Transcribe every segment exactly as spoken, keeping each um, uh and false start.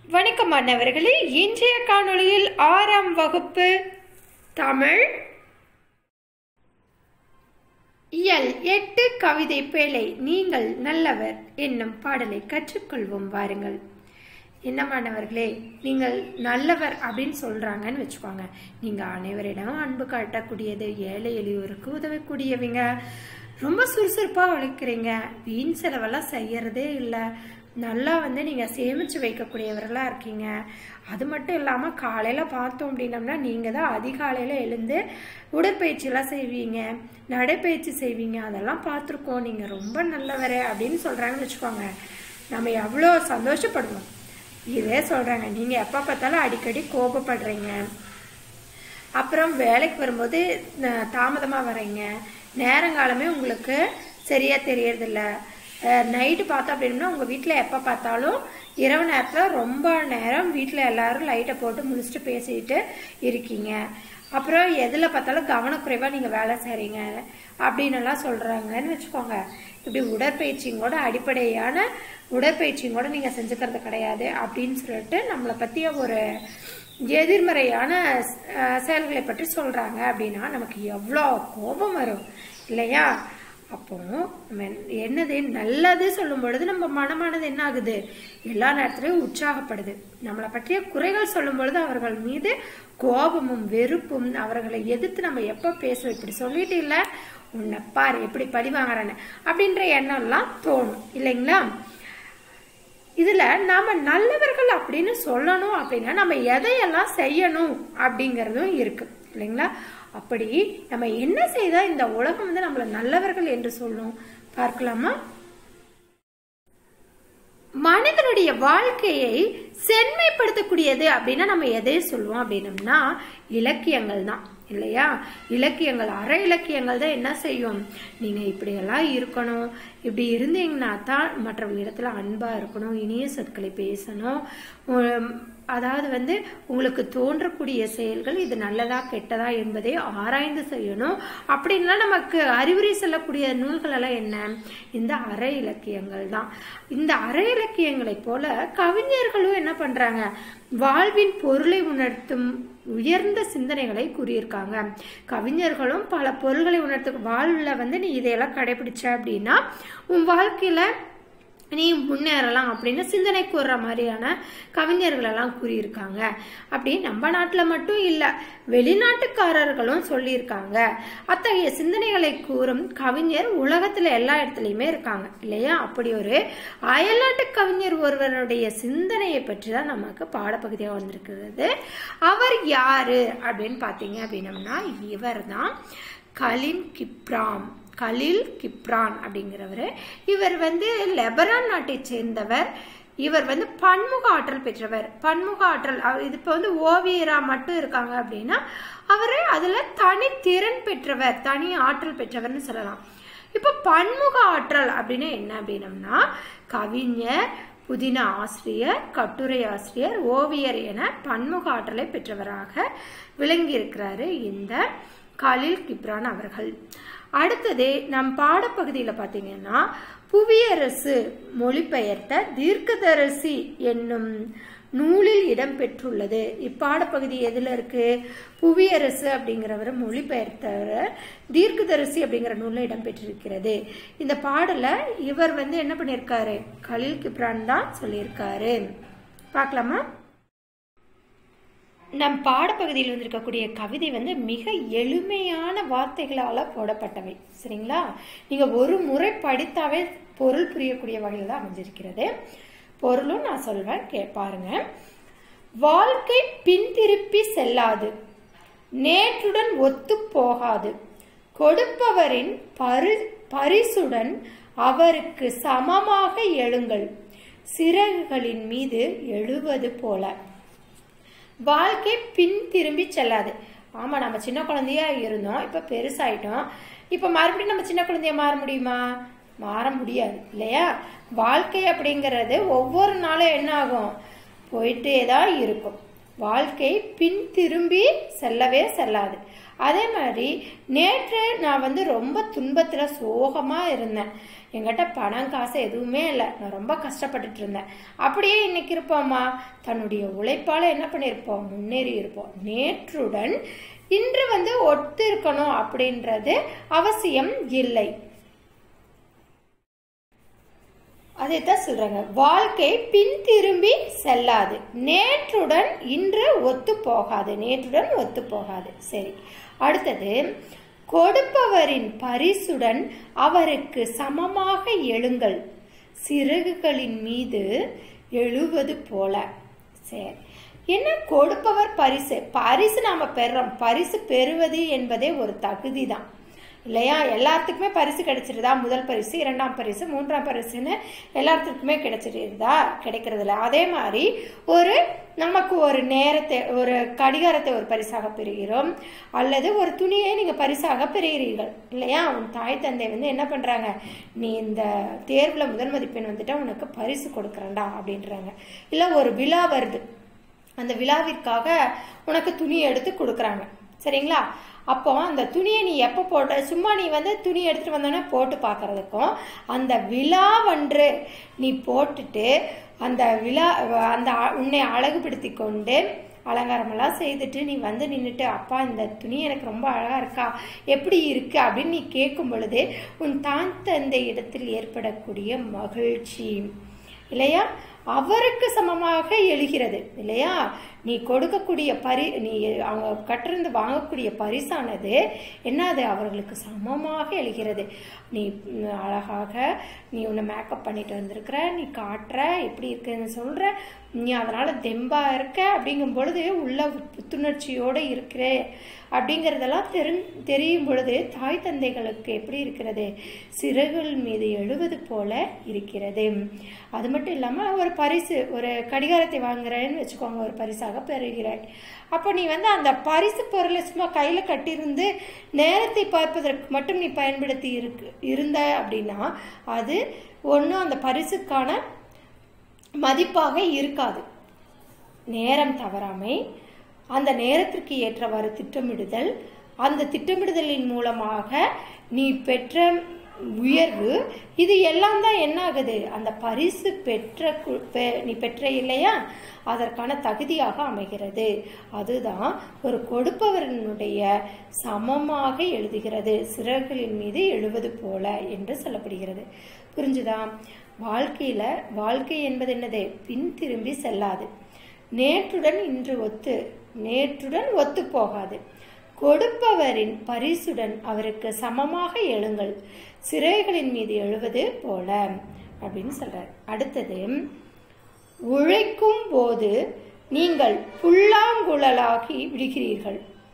வணக்கம் மாணவர்களே, இன்றைய காணொளியில் ஆறாம் வகுப்பு தமிழ் இயல் எட்டு கவிதை பேழை நீங்கள் நல்லவர் என்னும் பாடலை கற்றுக்கொள்வோம் வாருங்கள். என்ன மாணவர்களே, நீங்கள் நல்லவர் அப்படின்னு சொல்றாங்கன்னு வச்சுக்கோங்க. நீங்க அனைவரிடம் அன்பு காட்டக்கூடியது, ஏழை எளியோருக்கு உதவக்கூடியவங்க, ரொம்ப சுறுசுறுப்பா உழைக்கிறீங்க, வீண் செலவெல்லாம் செய்யறதே இல்லை, நல்லா வந்து நீங்க சேமிச்சு வைக்கக்கூடியவர்களா இருக்கீங்க. அது மட்டும் இல்லாம காலையில பார்த்தோம் அப்படின்னம்னா நீங்க தான் அதிகாலையில எழுந்து உடற்பயிற்சி எல்லாம் செய்வீங்க, நடைப்பயிற்சி செய்வீங்க, அதெல்லாம் பார்த்துருக்கோம். நீங்க ரொம்ப நல்லவரே அப்படின்னு சொல்றாங்கன்னு வச்சுக்கோங்க, நம்ம எவ்வளோ சந்தோஷப்படுவோம். இதே சொல்றாங்க, நீங்க எப்ப பார்த்தாலும் அடிக்கடி கோபப்படுறீங்க, அப்புறம் வேலைக்கு வரும்போது தாமதமா வர்றீங்க, நேரங்காலமே உங்களுக்கு சரியா தெரியறதில்ல, நைட்டு பார்த்தோம் அப்படின்னா உங்கள் வீட்டில் எப்போ பார்த்தாலும் இரவு நேரத்தில் ரொம்ப நேரம் வீட்டில் எல்லாரும் லைட்டை போட்டு முடிச்சுட்டு பேசிட்டு இருக்கீங்க, அப்புறம் எதில் பார்த்தாலும் கவனக்குறைவாக நீங்கள் வேலை செய்கிறீங்க அப்படின்னு எல்லாம் சொல்கிறாங்கன்னு வச்சுக்கோங்க. இப்படி உடற்பயிற்சியோட அடிப்படையான உடற்பயிற்சியும் கூட நீங்கள் செஞ்சுக்கிறது கிடையாது அப்படின்னு சொல்லிட்டு நம்மளை பற்றிய ஒரு எதிர்மறையான செயல்களை பற்றி சொல்கிறாங்க அப்படின்னா நமக்கு எவ்வளோ கோபம் வரும் இல்லையா? அப்போ என்னது நல்லது சொல்லும் பொழுது நம்ம மனமானது என்ன ஆகுது, எல்லா நேரத்திலையும் உற்சாகப்படுது. நம்மளை பற்றிய குறைகள் சொல்லும் பொழுது அவர்கள் மீது கோபமும் வெறுப்பும், அவர்களை எதிர்த்து நம்ம எப்ப பேசுவோம், இப்படி சொல்லிட்டு இல்ல உன்னை பாரு எப்படி பழி வாங்குறானு அப்படின்ற எண்ணம் எல்லாம் தோணும் இல்லைங்களா? இதுல நாம நல்லவர்கள் அப்படின்னு சொல்லணும் அப்படின்னா நம்ம எதையெல்லாம் செய்யணும் அப்படிங்கறதும் இருக்கு இல்லைங்களா? அப்படி நம்ம என்ன செய்தா இந்த உலகம் வந்து நம்மள நல்லவர்கள் என்று சொல்லும் பார்க்கலாமா? மனிதனுடைய வாழ்க்கையை செம்மைப்படுத்தக்கூடியது அப்படின்னா நம்ம எதையும் சொல்லுவோம் அப்படின்னம்னா இலக்கியங்கள் தான் இல்லையா? இலக்கியங்கள், அற இலக்கியங்கள் தான் என்ன செய்யும், நீங்க இப்படியெல்லாம் இருக்கணும், இப்படி இருந்தீங்கன்னா தான் மற்றவங்க இடத்துல அன்பா இருக்கணும், இனிய சொற்களை பேசணும், அதாவது வந்து உங்களுக்கு தோன்றக்கூடிய செயல்கள் இது நல்லதா கெட்டதா என்பதை ஆராய்ந்து செய்யணும் அப்படின்லாம் நமக்கு அறிவுரை சொல்லக்கூடிய நூல்கள் எல்லாம் என்ன, இந்த அற இலக்கியங்கள் தான். இந்த அற இலக்கியங்களை போல கவிஞர்களும் என்ன பண்றாங்க, வாழ்வின் பொருளை உணர்த்தும் உயர்ந்த சிந்தனைகளை கூறியிருக்காங்க. கவிஞர்களும் பல பொருள்களை உணர்த்து, வாழ்வுல வந்து நீ இதையெல்லாம் கடைபிடிச்ச அப்படின்னா உன் வாழ்க்கையில நீ முன்னேறலாம் அப்படின்னு சிந்தனை கூறுற மாதிரியான கவிஞர்கள் எல்லாம் கூறியிருக்காங்க. அப்படி நம்ம நாட்டுல மட்டும் இல்ல, வெளிநாட்டுக்காரர்களும் சொல்லியிருக்காங்க. அத்தகைய சிந்தனைகளை கூறும் கவிஞர் உலகத்துல எல்லா இடத்துலயுமே இருக்காங்க இல்லையா? அப்படி ஒரு அயல்நாட்டு கவிஞர் ஒருவருடைய சிந்தனையை பற்றி தான் நமக்கு பாடப்பகுதியாக வந்திருக்கிறது. அவர் யாரு அப்படின்னு பாத்தீங்க அப்படின்னம்னா இவர் தான் கலில் கிப்ரான். கலில் கிப்ரான் அப்படிங்கிறவர். இவர் வந்து லெபனான் நாட்டை சேர்ந்தவர். இவர் வந்து பன்முக ஆற்றல் பெற்றவர். பன்முக ஆற்றல், இது இப்போ வந்து ஓவியரா மட்டும் இருக்காங்க அப்படின்னா அவரு அதுல தனி திறன் பெற்றவர், தனி ஆற்றல் பெற்றவர்னு சொல்லலாம். இப்போ பன்முக ஆற்றல் அப்படின்னா என்ன அப்படின்னம்னா கவிஞர், புதின ஆசிரியர், கட்டுரை ஆசிரியர், ஓவியர் என பன்முக ஆற்றலை பெற்றவராக விளங்கி இருக்கிறாரு இந்த கலில் கிப்ரான் அவர்கள். அடுத்தது நம் பாடப்பகுதியில் பார்த்தீங்கன்னா புவியரசு மொழிபெயர்த்த தீர்க்கதரிசி என்னும் நூலில் இடம்பெற்றுள்ளது. இப்பாடப்பகுதி எதுல இருக்கு, புவியரசு அப்படிங்கிறவர் மொழிபெயர்த்தவர் தீர்க்கதரிசி அப்படிங்கிற நூலில் இடம்பெற்றிருக்கிறது. இந்த பாடல இவர் வந்து என்ன பண்ணியிருக்காரு, கலில் கிப்ரான் தான் சொல்லியிருக்காரு. பார்க்கலாமா? நம் பாடப்பகுதியில் வந்திருக்கக்கூடிய கவிதை வந்து மிக எளிமையான வார்த்தைகளால போடப்பட்டவை சரிங்களா? நீங்க ஒரு முறை படித்தாவே பொருள் புரியக்கூடிய வகையில் தான் அமைஞ்சிருக்கிறது. பொருளும் நான் சொல்வேன், கேட்பாருங்க. வாழ்க்கை பின்திருப்பி செல்லாது, நேற்றுடன் ஒத்து போகாது, கொடுப்பவரின் பரி பரிசுடன் அவருக்கு சமமாக எழுங்கள், சிறகுகளின் மீது எழுவது போல. வாழ்க்கை பின் திரும்பி செல்லாது. ஆமா, நம்ம சின்ன குழந்தையா இருந்தோம், இப்ப பெருசாயிட்டோம், இப்ப மறுபடியும் நம்ம சின்ன குழந்தைய மாற முடியுமா? மாற முடியாது இல்லையா? வாழ்க்கை அப்படிங்கிறது ஒவ்வொரு நாளும் என்ன ஆகும், போயிட்டே தான் இருக்கும். வாழ்க்கை பின் திரும்பி செல்லவே செல்லாது. அதே மாதிரி நேற்று நான் வந்து ரொம்ப துன்பத்துல சோகமா இருந்தேன், என்கிட்ட பணம் காசு எதுவுமே இல்லை, நான் ரொம்ப கஷ்டப்பட்டுட்டு இருந்தேன். அப்படியே இன்னைக்கு இருப்போமா? தன்னுடைய உழைப்பால என்ன பண்ணியிருப்போம்? முன்னேறி இருப்போம். நேற்றுடன் இன்று வந்து ஒத்து இருக்கணும் அப்படின்றது அவசியம் இல்லை. அதைத்தான் சொல்றாங்க, வாழ்க்கை பின் திரும்பி செல்லாது, நேற்றுடன் இன்று ஒத்து போகாது, நேற்றுடன் ஒத்து போகாது. சரி, அடுத்தது, கொடுப்பவரின் பரிசுடன் அவருக்கு சமமாக எழுங்கள், சிறகுகளின் மீது எழுவது போல. சரி, என்ன கொடுப்பவர் பரிசு? பரிசு நாம பெறோம், பரிசு பெறுவது என்பதே ஒரு தகுதி தான் இல்லையா? எல்லாத்துக்குமே பரிசு கிடைச்சிருதா? முதல் பரிசு, இரண்டாம் பரிசு, மூன்றாம் பரிசுன்னு எல்லாத்துக்குமே கிடைச்சிருதா? கிடைக்கிறது இல்லை. அதே மாதிரி ஒரு நமக்கு ஒரு நேரத்தை, ஒரு கடிகாரத்தை ஒரு பரிசாக பெறுகிறோம், அல்லது ஒரு துணியை நீங்க பரிசாக பெறுகிறீர்கள் இல்லையா? உன் தாய் தந்தை வந்து என்ன பண்றாங்க, நீ இந்த தேர்வுல முதல் மதிப்பெண் வந்துட்டா உனக்கு பரிசு கொடுக்குறேன்டா அப்படின்றாங்க. இல்ல ஒரு விழா வருது, அந்த விழாவிற்காக உனக்கு துணி எடுத்து கொடுக்குறாங்க, சரிங்களா? அப்போ அந்த துணியை நீ எப்போ போட்ட, சும்மா நீ வந்து துணி எடுத்துட்டு வந்தோன்னே போட்டு பார்க்கறதுக்கும், அந்த விழாவன்று நீ போட்டுட்டு அந்த விழா அந்த உன்னை அழகுபடுத்தி கொண்டு அலங்காரமெல்லாம் செய்துட்டு நீ வந்து நின்றுட்டு, அப்பா இந்த துணி எனக்கு ரொம்ப அழகா இருக்கா, எப்படி இருக்கு அப்படின்னு நீ கேட்கும் பொழுது உன் தான் தந்தை இடத்தில் ஏற்படக்கூடிய மகிழ்ச்சி இல்லையா, அவருக்கு சமமாக எழுகிறது இல்லையா? நீ கொடுக்கக்கூடிய பரி நீ அவங்க கற்றிருந்து வாங்கக்கூடிய பரிசானது என்னது, அவர்களுக்கு சமமாக எழுகிறது. நீ அழகாக நீ உன்னை மேக்கப் பண்ணிட்டு வந்திருக்கிற, நீ காட்டுற, எப்படி இருக்குன்னு சொல்ற, நீ அதனால தெம்பா இருக்க அப்படிங்கும் பொழுது உள்ள புத்துணர்ச்சியோடு இருக்கிற அப்படிங்கிறதெல்லாம் தெரி தெரியும் பொழுது தாய் தந்தைகளுக்கு எப்படி இருக்கிறது, சிறகுகள் மீது எழுவது போல இருக்கிறது. அது மட்டும் இல்லாமல் ஒரு பரிசு, ஒரு கடிகாரத்தை வாங்குறேன்னு வச்சுக்கோங்க, ஒரு பரிசாக பெறுகிறாய். அப்போ நீ வந்து அந்த பரிசு பொருளை சும்மா கையில் கட்டியிருந்து நேரத்தை பார்ப்பதற்கு மட்டும் நீ பயன்படுத்தி இருக்கு இருந்த அப்படின்னா அது ஒன்றும் அந்த பரிசுக்கான மதிப்பாக இருக்காது. நேரம் தவறாமை, அந்த நேரத்திற்கு ஏற்றவாறு திட்டமிடுதல், அந்த திட்டமிடுதலின் மூலமாக நீ பெற்ற உயர்வு, இது எல்லாம் தான் என்ன ஆகுது, அந்த பரிசு பெற்ற நீ பெற்ற இல்லையா, அதற்கான தகுதியாக அமைகிறது. அதுதான் ஒரு கொடுப்பவனுடைய சமமாக எழுதுகிறது, சிறகுகளின் மீது எழுவது போல என்று சொல்லப்படுகிறது. புரிஞ்சுதா? வாழ்க்கையில வாழ்க்கை என்பது என்னது, பின் திரும்பி செல்லாது, நேற்றுடன் இன்று ஒத்து நேற்றுடன் ஒத்து போகாது, கொடுப்பவரின் பரிசுடன் அவருக்கு சமமாக எழுங்கள், சிறைகளின் மீது எழுவது போல அப்படின்னு சொல்றார். அடுத்தது, உழைக்கும் போது நீங்கள் புல்லாங்குழலாகி விடுகிறீர்கள்,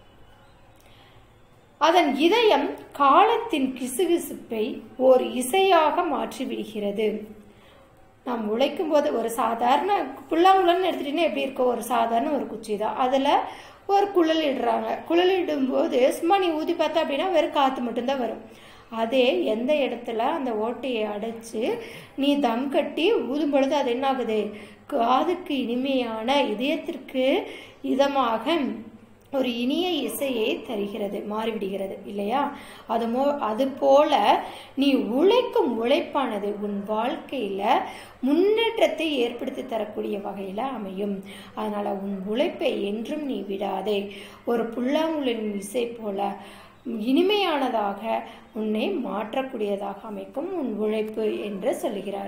அதன் இதயம் காலத்தின் கிசுகிசுப்பை ஓர் இசையாக மாற்றி விடுகிறது. நாம் உழைக்கும் போது ஒரு சாதாரண புல்லாங்குழல்னு எடுத்துட்டீங்கன்னா எப்படி இருக்கும், ஒரு சாதாரண ஒரு குச்சி தான், அதில் ஒரு குழல் இடுறாங்க, குழல் இடும்போது சும்மா நீ ஊதி பார்த்தா அப்படின்னா வெறும் காற்று மட்டும்தான் வரும். அதே எந்த இடத்துல அந்த ஓட்டையை அடைச்சு நீ தம் கட்டி ஊதும் பொழுது அது என்ன ஆகுது, காதுக்கு இனிமையான, இதயத்திற்கு இதமாக ஒரு இனிய இசையை தருகிறது, மாறிவிடுகிறது இல்லையா? அது மோ அது போல நீ உழைக்கும் உழைப்பானது உன் வாழ்க்கையில முன்னேற்றத்தை ஏற்படுத்தி தரக்கூடிய வகையில அமையும். அதனால உன் உழைப்பை என்றும் நீ விடாதே, ஒரு புல்லாங்குழலின் இசை போல இனிமையானதாக உன்னை மாற்றக்கூடியதாக அமைக்கும் உன் உழைப்பு என்று சொல்கிறார்.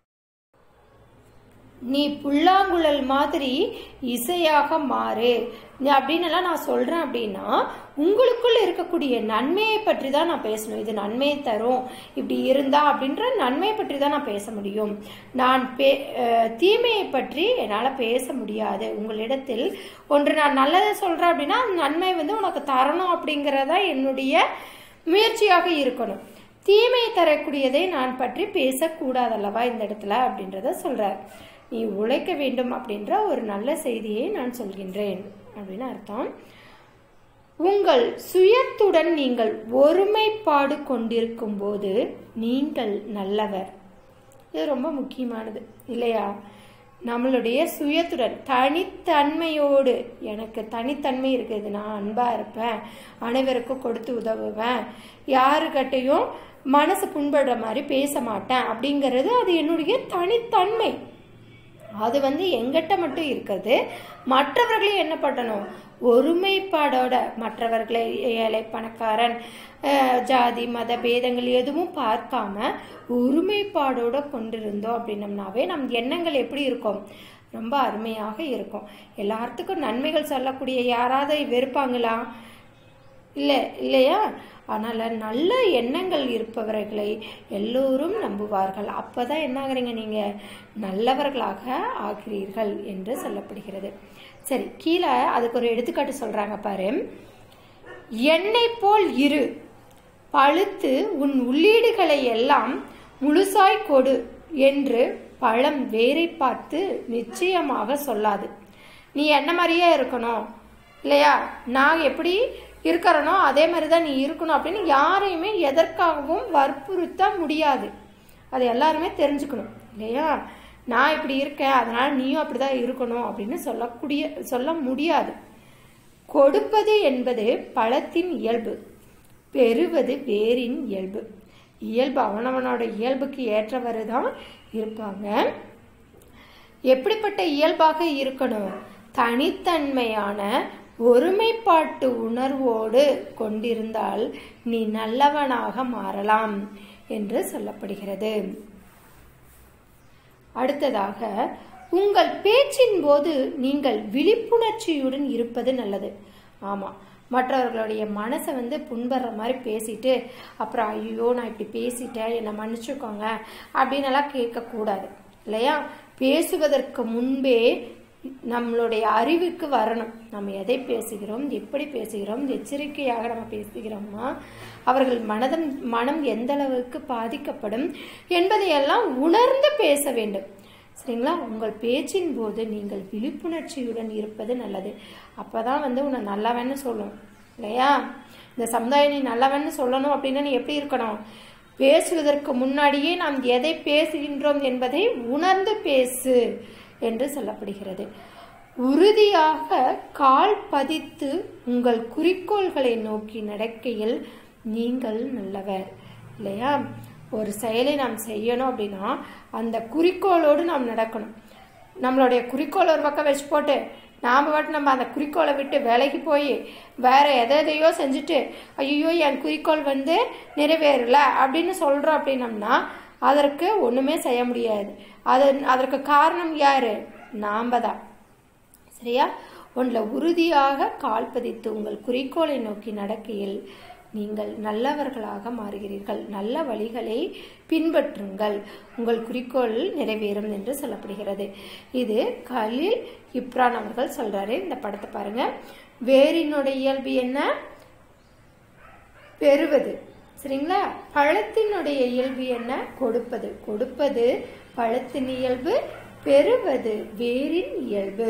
நீ புல்லாங்குழல் மாதிரி இசையாக மாறு அப்படின்னு எல்லாம் நான் சொல்றேன் அப்படின்னா உங்களுக்குள்ள இருக்கக்கூடிய நன்மையை பற்றி தான் நான் பேசணும். இது நன்மையை தரும், இப்படி இருந்தா அப்படின்ற நன்மையை பற்றி தான் நான் பேச முடியும். நான் பே தீமையை பற்றி என்னால் பேச முடியாது. உங்களிடத்தில் ஒன்று நான் நல்லதை சொல்றேன் அப்படின்னா நன்மை வந்து உனக்கு தரணும் அப்படிங்கிறதா என்னுடைய முயற்சியாக இருக்கணும். தீமையை தரக்கூடியதை நான் பற்றி பேசக்கூடாதல்லவா இந்த இடத்துல அப்படின்றத சொல்றார். நீ உழைக்க வேண்டும் அப்படின்ற ஒரு நல்ல செய்தியை நான் சொல்கின்றேன் அப்படின்னு அர்த்தம். உங்கள் சுயத்துடன் நீங்கள் ஒருமைப்பாடு கொண்டிருக்கும் போது நீங்கள் நல்லவர். இது ரொம்ப முக்கியமானது இல்லையா? நம்மளுடைய சுயத்துடன் தனித்தன்மையோடு, எனக்கு தனித்தன்மை இருக்குது, நான் அன்பா இருப்பேன், அனைவருக்கும் கொடுத்து உதவுவேன், யாருக்கிட்டையும் மனசு புண்படுற மாதிரி பேச மாட்டேன் அப்படிங்கிறது அது என்னுடைய தனித்தன்மை. அது வந்து எங்கிட்ட மட்டும் இருக்கிறது. மற்றவர்களையும் என்ன பண்ணணும், ஒருமைப்பாடோட, மற்றவர்களை ஏழை பணக்காரன் ஜாதி மத பேதங்கள் எதுவும் பார்க்காம ஒருமைப்பாடோட கொண்டிருந்தோம் அப்படின்னம்னாவே நம் எண்ணங்கள் எப்படி இருக்கும், ரொம்ப அருமையாக இருக்கும். எல்லாத்துக்கும் நன்மைகள் சொல்லக்கூடிய யாராவது வெறுப்பாங்களா? இல்லை இல்லையா? அதனால் நல்ல எண்ணங்கள் இருப்பவர்களை எல்லோரும் நம்புவார்கள். அப்போ தான் என்ன ஆகுறீங்க, நீங்கள் நல்லவர்களாக ஆகிறீர்கள் என்று சொல்லப்படுகிறது. சரி, கீழே அதுக்கு ஒரு எடுத்துக்காட்டு சொல்கிறாங்க பாரு. எண்ணெய் போல் இரு, பழுத்து உன் உள்ளீடுகளை எல்லாம் முழுசாய் கொடு என்று பழம் வேரை பார்த்து நிச்சயமாக சொல்லாது. நீ என்ன மாதிரியே இருக்கணும் இல்லையா, நான் எப்படி இருக்கிறனோ அதே மாதிரி தான் நீ இருக்கணும் அப்படின்னு யாரையுமே எதற்காகவும் வற்புறுத்த முடியாது. அது எல்லாருமே தெரிஞ்சுக்கணும் இல்லையா. நான் இப்படி இருக்கேன் அதனால நீயும் அப்படிதான் இருக்கணும் அப்படின்னு சொல்லக்கூடிய சொல்ல முடியாது. கொடுப்பது என்பது பழத்தின் இயல்பு, பெறுவது வேரின் இயல்பு. இயல்பு அவனவனோட இயல்புக்கு ஏற்றவரு தான் இருப்பாங்க. எப்படிப்பட்ட இயல்பாக இருக்கணும், தனித்தன்மையான ஒருமைப்பாட்டு உணர்வோடு கொண்டிருந்தால் நீ நல்லவனாக மாறலாம் என்று சொல்லப்படுகிறது. அடுத்ததாக, உங்கள் பேச்சின் போது நீங்கள் விழிப்புணர்ச்சியுடன் இருப்பது நல்லது. ஆமா, மற்றவர்களுடைய மனசை வந்து புண்படுற மாதிரி பேசிட்டு அப்புறம் ஐயோ நான் இப்படி பேசிட்டேன் என்னை மன்னிச்சுக்கோங்க அப்படின்னு எல்லாம் கேட்கக்கூடாது இல்லையா. பேசுவதற்கு முன்பே நம்மளுடைய அறிவுக்கு வரணும், நம்ம எதை பேசுகிறோம், எப்படி பேசுகிறோம், எச்சரிக்கையாக நம்ம பேசுகிறோமா, அவர்கள் மனதம் மனம் எந்த அளவுக்கு பாதிக்கப்படும் என்பதையெல்லாம் உணர்ந்து பேச வேண்டும். சரிங்களா. உங்கள் பேச்சின் போது நீங்கள் விழிப்புணர்ச்சியுடன் இருப்பது நல்லது. அப்பதான் வந்து உன்னை நல்லவன்னு சொல்லணும் இல்லையா. இந்த சமுதாயம் நீ நல்லவன்னு சொல்லணும் அப்படின்னா நீ எப்படி இருக்கணும், பேசுவதற்கு முன்னாடியே நாம் எதை பேசுகின்றோம் என்பதை உணர்ந்து பேசு என்று சொல்லப்படுகிறது. உறுதியாக கால் பதித்து உங்கள் குறிக்கோள்களை நோக்கி நடக்கையில் நீங்கள் நல்லவர் இல்லையா. ஒரு செயலை நாம் செய்யணும் அப்படின்னா அந்த குறிக்கோளோடு நாம் நடக்கணும். நம்மளுடைய குறிக்கோள் ஒரு பக்கம் வச்சு போட்டு நாம் பாட்டு நம்ம அந்த குறிக்கோளை விட்டு விலகி போய் வேற எதை எதையோ செஞ்சுட்டு ஐயோ என் குறிக்கோள் வந்து நிறைவேறல அப்படின்னு சொல்றோம் அப்படின்னம்னா அதற்கு ஒண்ணுமே செய்ய முடியாது. அது அதற்கு காரணம் யாரு, நாம தான். சரியா. ஒன்றுல உறுதியாக கால் பதித்து உங்கள் குறிக்கோளை நோக்கி நடக்கையில் நீங்கள் நல்லவர்களாக மாறுகிறீர்கள். நல்ல வழிகளை பின்பற்றுங்கள், உங்கள் குறிக்கோள் நிறைவேறும் என்று சொல்லப்படுகிறது. இது கலீல் கிப்ரான் அவர்கள் சொல்றாரு. இந்த படத்தை பாருங்க. வேரினுடைய இயல்பு என்ன, பெறுவது. சரிங்களா. பழத்தினுடைய இயல்பு என்ன, கொடுப்பது. கொடுப்பது பழத்தின் இயல்பு, பெறுவது வேரின் இயல்பு.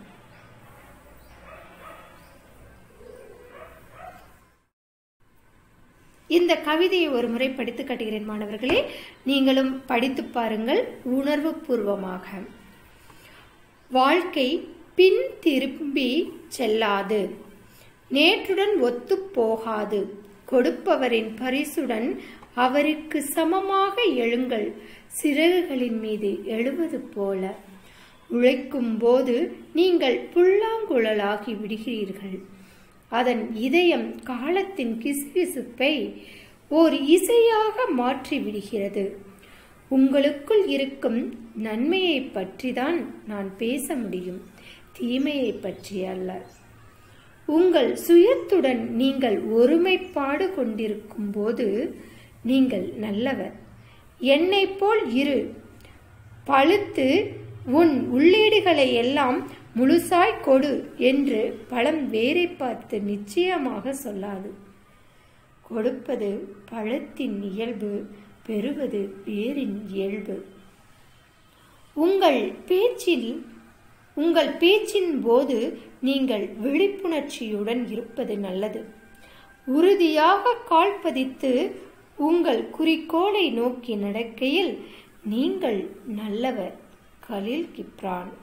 இந்த கவிதையை ஒரு முறை படித்து காட்டுகிறேன் மாணவர்களே, நீங்களும் படித்து பாருங்கள் உணர்வு பூர்வமாக. வாழ்க்கை பின் திரும்பி செல்லாது, நேற்றுடன் ஒத்து போகாது, கொடுப்பவரின் பரிசுடன் அவருக்கு சமமாக எழுங்கள், சிறகுகளின் மீது எழுவது போல. உழைக்கும் போது நீங்கள் புல்லாங்குழலாகி விடுகிறீர்கள். அதன் இதயம் காலத்தின் கிசுகிசுப்பை ஓர் இசையாக மாற்றி விடுகிறது. உங்களுக்குள் இருக்கும் நன்மையை பற்றிதான் நான் பேச முடியும், தீமையை பற்றி அல்ல. உங்கள் சுயத்துடன் நீங்கள் ஒருமைப்பாடு கொண்டிருக்கும் போது நீங்கள் நல்லவர். என்னை போல் இரு, பழுத்து உன் உள்ளீடுகளை எல்லாம் முழுசாய் கொடு என்று பழம் வேரை பார்த்து நிச்சயமாக சொல்லாது. கொடுப்பது பழத்தின் இயல்பு, பெறுவது வேரின் இயல்பு. உங்கள் பேச்சில் உங்கள் பேச்சின் போது நீங்கள் விழிப்புணர்ச்சியுடன் இருப்பது நல்லது. உறுதியாக கால் பதித்து உங்கள் குறிக்கோளை நோக்கி நடக்கையில் நீங்கள் நல்லவர் கலீல் கிப்ரான்.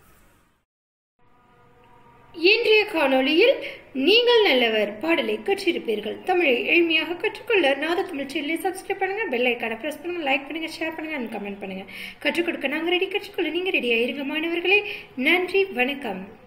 இன்றைய காணொளியில் நீங்கள் நல்லவர் பாடலை கற்றிருப்பீர்கள். தமிழை எளிமையாக கற்றுக்கொள்ள நாத தமிழ் சேனலை சப்ஸ்கிரைப் பண்ணுங்க, பெல் ஐக்கானை பிரஸ் பண்ணுங்க, லைக் பண்ணுங்க, ஷேர் பண்ணுங்க அண்ட் கமெண்ட் பண்ணுங்க. கற்றுக் கொடுக்க நாங்க ரெடி, கற்றுக்கொள்ள நீங்க ரெடியா இருங்க மாணவர்களே. நன்றி, வணக்கம்.